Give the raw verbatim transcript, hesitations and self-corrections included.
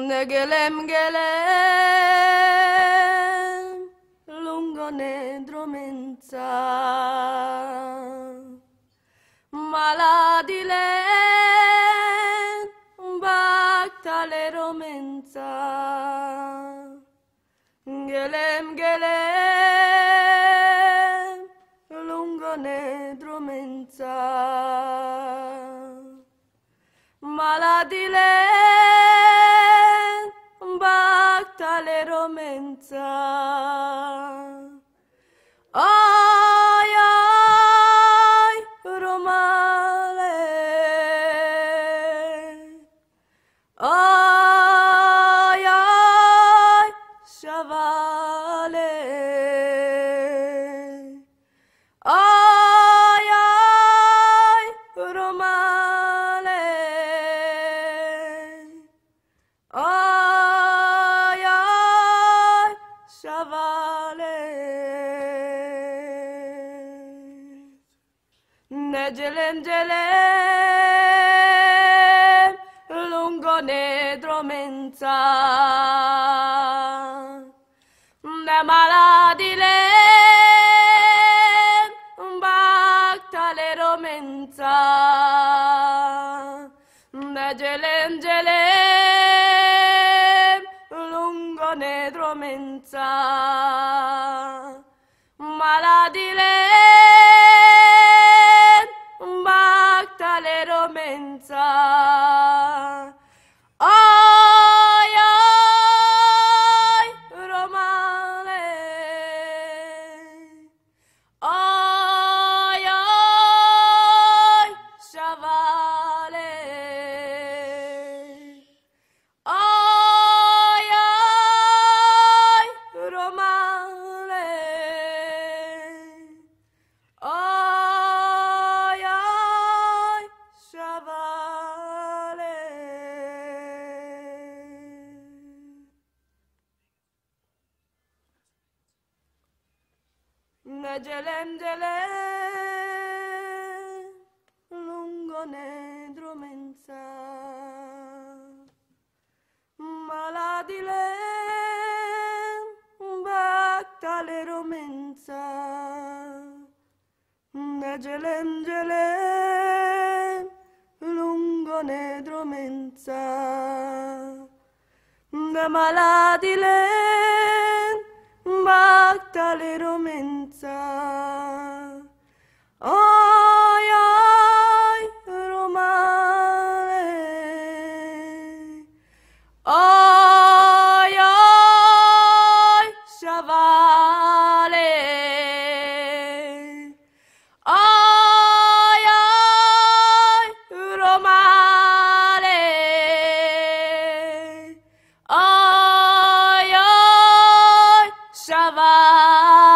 Gelem gelem lungo nedromenza maladile baktale romenza gelem gelem lungo nedromenza maladile baktale romenza ay ay romale ay ay shavale ay ay romale ay ay shavale necelem celem lungo nedromenza ne maladile baktale romenza necelem celem lungo nedromenza maladile baktale romenza ay ay romale ay ay shavale ay ay romale ay ay shavale necelem celem lungo nedromenza maladile baktale romenza necelem celem lungo nedromenza ne maladile baktale romenza ay ay romale ay ay shavale ay ay romale ay ay shavale